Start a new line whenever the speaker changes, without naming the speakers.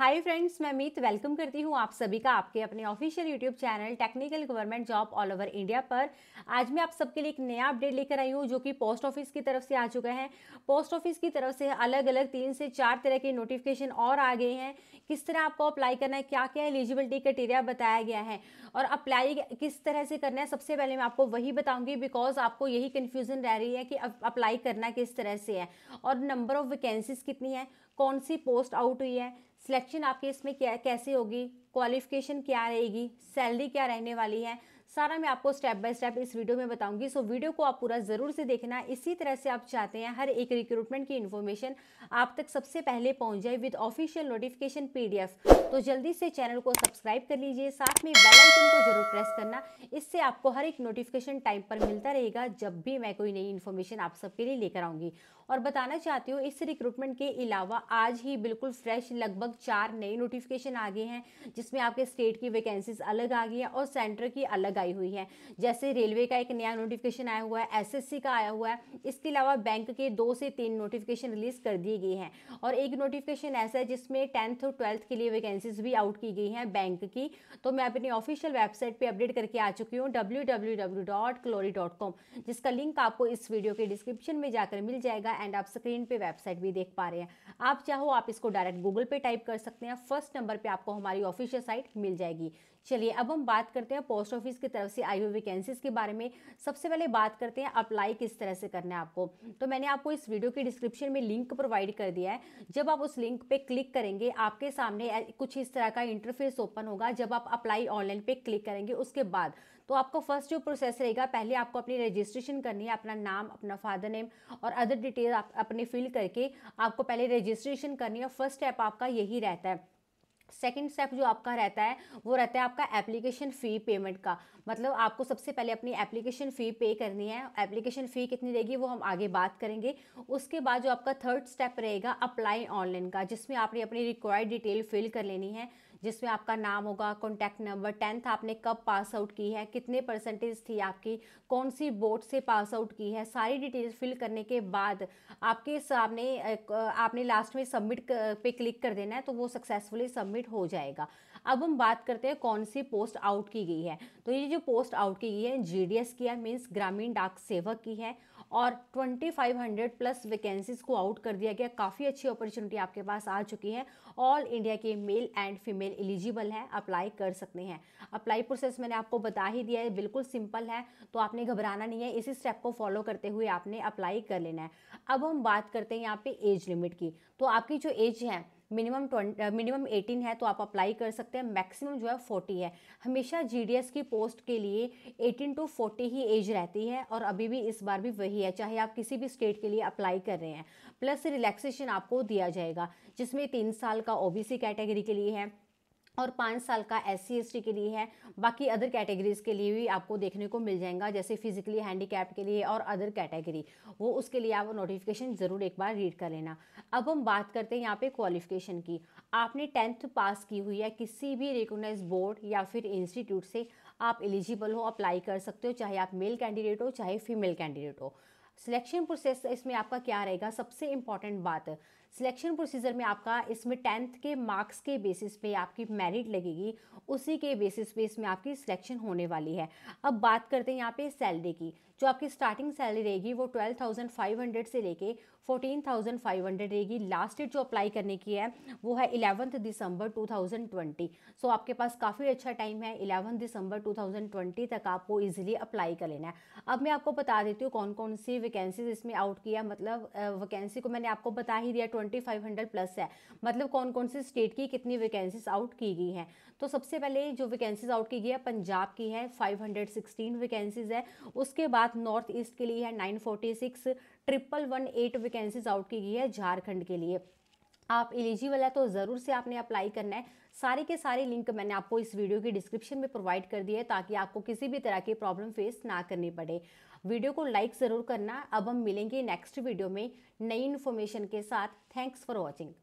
Hi friends, मैं मीत welcome करती हूँ आप सभी का आपके अपने official YouTube channel technical government job all over India पर। आज मैं आप सबके लिए एक नया अपडेट लेकर आई हूँ जो कि पोस्ट ऑफिस की तरफ से आ चुका है। पोस्ट ऑफिस की तरफ से अलग अलग 3 से 4 तरह के नोटिफिकेशन और आ गए हैं। किस तरह आपको अप्लाई करना है, क्या क्या एलिजिबिलिटी क्राइटेरिया बताया गया है और अप्लाई किस तरह से करना है, सबसे पहले मैं आपको वही बताऊंगी बिकॉज आपको यही कन्फ्यूजन रह रही है कि अप्लाई करना किस तरह से है और नंबर ऑफ वैकेंसीज कितनी है, कौन सी पोस्ट आउट हुई है, सिलेक्शन आपके इसमें क्या कैसे होगी, क्वालिफिकेशन क्या रहेगी, सैलरी क्या रहने वाली है, सारा मैं आपको स्टेप बाय स्टेप इस वीडियो में बताऊंगी। सो वीडियो को आप पूरा जरूर से देखना। इसी तरह से आप चाहते हैं हर एक रिक्रूटमेंट की इन्फॉर्मेशन आप तक सबसे पहले पहुंच जाए विद ऑफिशियल नोटिफिकेशन पीडीएफ, तो जल्दी से चैनल को सब्सक्राइब कर लीजिए, साथ में बेल आइकन को जरूर प्रेस करना। इससे आपको हर एक नोटिफिकेशन टाइम पर मिलता रहेगा जब भी मैं कोई नई इन्फॉर्मेशन आप सबके लिए लेकर आऊंगी। और बताना चाहती हूँ इस रिक्रूटमेंट के अलावा आज ही बिल्कुल फ्रेश लगभग 4 नए नोटिफिकेशन आ गए हैं जिसमें आपके स्टेट की वैकेंसीज अलग आ गई है और सेंटर की अलग आई हुई है। जैसे रेलवे का एक नया नोटिफिकेशन आया हुआ है, एसएससी का आया हुआ है, इसके अलावा बैंक के 2 से 3 नोटिफिकेशन रिलीज कर दिए गए हैं और एक नोटिफिकेशन ऐसा है जिसमें 10th और 12th के लिए वैकेंसीज भी आउट की गई हैं बैंक की। तो मैं अपनी ऑफिशियल वेबसाइट पे अपडेट करके आ चुकी हूँ www.glory.com, जिसका लिंक आपको इस वीडियो के डिस्क्रिप्शन में जाकर मिल जाएगा एंड आप स्क्रीन पे वेबसाइट भी देख पा रहे हैं। आप चाहो आप इसको डायरेक्ट गूगल पे टाइप कर सकते हैं, फर्स्ट नंबर पे आपको हमारी ऑफिशियल साइट मिल जाएगी। चलिए अब हम बात करते हैं पोस्ट ऑफिस की तरफ से आई हुई वैकेंसीज के बारे में। सबसे पहले बात करते हैं अप्लाई किस तरह से करना है आपको। तो मैंने आपको इस वीडियो के डिस्क्रिप्शन में लिंक प्रोवाइड कर दिया है। जब आप उस लिंक पे क्लिक करेंगे आपके सामने कुछ इस तरह का इंटरफेस ओपन होगा। जब आप अप्लाई ऑनलाइन पे क्लिक करेंगे उसके बाद तो आपको फर्स्ट जो प्रोसेस रहेगा, पहले आपको अपनी रजिस्ट्रेशन करनी है, अपना नाम, अपना फादर नेम और अदर डिटेल आप अपने फिल करके आपको पहले रजिस्ट्रेशन करनी है। फर्स्ट स्टेप आपका यही रहता है। सेकंड स्टेप जो आपका रहता है वो रहता है आपका एप्लीकेशन फ़ी पेमेंट का। मतलब आपको सबसे पहले अपनी एप्लीकेशन फ़ी पे करनी है। एप्लीकेशन फ़ी कितनी रहेगी वो हम आगे बात करेंगे। उसके बाद जो आपका थर्ड स्टेप रहेगा अप्लाई ऑनलाइन का, जिसमें आपने अपनी रिक्वायर्ड डिटेल फिल कर लेनी है, जिसमें आपका नाम होगा, कॉन्टैक्ट नंबर, 10th आपने कब पास आउट की है, कितने परसेंटेज थी आपकी, कौन सी बोर्ड से पास आउट की है, सारी डिटेल्स फिल करने के बाद आपके सामने आपने लास्ट में सबमिट पे क्लिक कर देना है तो वो सक्सेसफुली सबमिट हो जाएगा। अब हम बात करते हैं कौन सी पोस्ट आउट की गई है। तो ये जो पोस्ट आउट की गई है जीडीएस की है, मीन्स ग्रामीण डाक सेवक की है और 2500 प्लस वैकेंसीज को आउट कर दिया गया। काफ़ी अच्छी अपॉर्चुनिटी आपके पास आ चुकी है। ऑल इंडिया के मेल एंड फीमेल एलिजिबल हैं, अप्लाई कर सकते हैं। अप्लाई प्रोसेस मैंने आपको बता ही दिया है, बिल्कुल सिंपल है, तो आपने घबराना नहीं है, इसी स्टेप को फॉलो करते हुए आपने अप्लाई कर लेना है। अब हम बात करते हैं यहाँ पे एज लिमिट की। तो आपकी जो एज है मिनिमम 18 है तो आप अप्लाई कर सकते हैं, मैक्सिमम जो है 40 है। हमेशा जीडीएस की पोस्ट के लिए 18 to 40 ही एज रहती है और अभी भी इस बार भी वही है, चाहे आप किसी भी स्टेट के लिए अप्लाई कर रहे हैं। प्लस रिलैक्सेशन आपको दिया जाएगा जिसमें 3 साल का ओबीसी कैटेगरी के लिए है और 5 साल का SC ST के लिए है। बाकी अदर कैटेगरीज के लिए भी आपको देखने को मिल जाएगा, जैसे फिजिकली हैंडीकैप्ड के लिए और अदर कैटेगरी, वो उसके लिए आप नोटिफिकेशन ज़रूर एक बार रीड कर लेना। अब हम बात करते हैं यहाँ पे क्वालिफिकेशन की। आपने 10th पास की हुई है किसी भी रिकॉग्नाइज्ड बोर्ड या फिर इंस्टीट्यूट से, आप एलिजिबल हो, अप्लाई कर सकते हो, चाहे आप मेल कैंडिडेट हो चाहे फीमेल कैंडिडेट हो। सिलेक्शन प्रोसेस इसमें आपका क्या रहेगा, सबसे इंपॉर्टेंट बात, सिलेक्शन प्रोसीजर में आपका इसमें 10th के मार्क्स के बेसिस पे आपकी मेरिट लगेगी, उसी के बेसिस पे इसमें आपकी सिलेक्शन होने वाली है। अब बात करते हैं यहाँ पे सैलरी की। जो आपकी स्टार्टिंग सैलरी रहेगी वो 12,500 से लेके 14,500 रहेगी। लास्ट डेट जो अप्लाई करने की है वो है 11 दिसंबर 2020। सो आपके पास काफ़ी अच्छा टाइम है, 11 दिसंबर 2020 तक आपको इजीली अप्लाई कर लेना है। अब मैं आपको बता देती हूँ कौन कौन सी वैकेंसीज इसमें आउट किया। मतलब वैकेंसी को मैंने आपको बता ही दिया, 2500 प्लस है, मतलब कौन कौन सी स्टेट की कितनी वैकेंसीज आउट की गई हैं। तो सबसे पहले जो वैकेंसीज आउट की गई है पंजाब की है, 516 वैकेंसीज है। उसके बाद नॉर्थ ईस्ट के लिए है 946, 1118 वैकेंसीज आउट की गई है झारखंड के लिए। आप एलिजिबल है तो ज़रूर से आपने अप्लाई करना है। सारे के सारे लिंक मैंने आपको इस वीडियो के डिस्क्रिप्शन में प्रोवाइड कर दिए है ताकि आपको किसी भी तरह की प्रॉब्लम फेस ना करनी पड़े। वीडियो को लाइक ज़रूर करना। अब हम मिलेंगे नेक्स्ट वीडियो में नई इन्फॉर्मेशन के साथ। Thanks for watching.